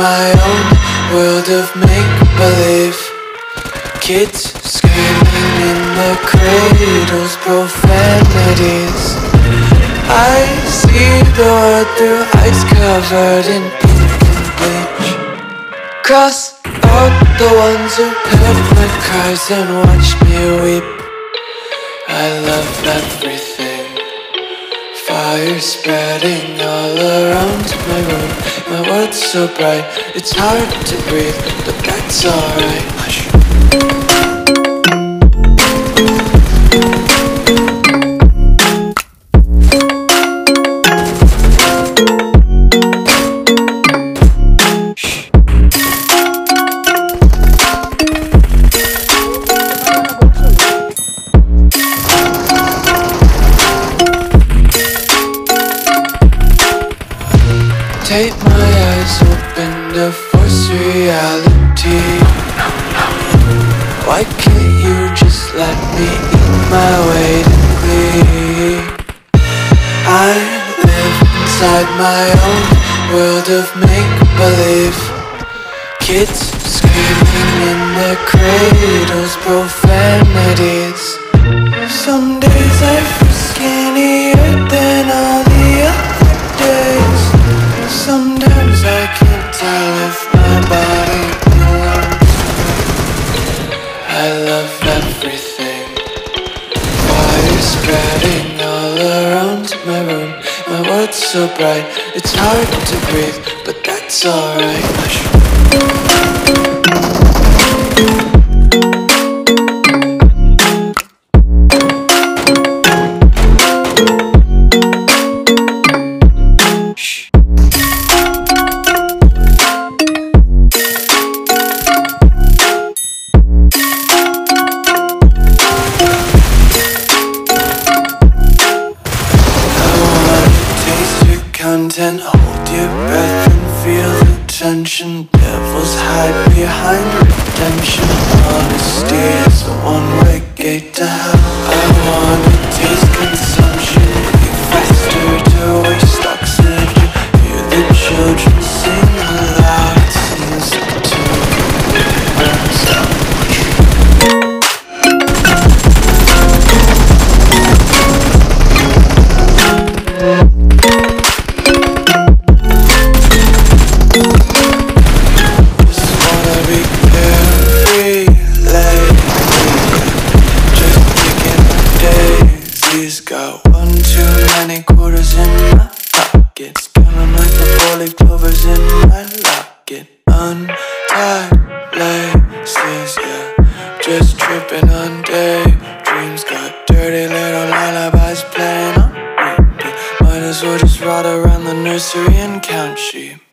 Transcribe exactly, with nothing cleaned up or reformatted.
my own world of make-believe. Kids screaming in their cradles, profanities. I see the world through eyes covered in pink and bleach. Cross out the ones who heard my cries and watched me weep. I love everything. Fire spreading all around my room. My world's so bright, it's hard to breathe, but that's alright. Hush. Take my eyes open to force reality. Why can't you just let me eat my weight in glee? I live inside my own world of make-believe. Kids screaming in their cradles, profanities. Some days I feel skinnier than all the other days. Sometimes I can't tell if my body belongs. I love everything. Fire spreading all around my room. My world's so bright, it's hard to breathe, but that's alright. Content, hold your breath and feel the tension. Devils hide behind redemption. Honesty is a one-way gate to hell. I wanna taste consumption. Be faster to waste oxygen. Hear the children sing aloud. It seems like two burns out. Got one too many quarters in my pockets. Count 'em like the four-leaf clovers in my locket. Untied laces, yeah. Just tripping on daydreams. Got dirty little lullabies playing on repeat. Might as well just ride around the nursery and count sheep.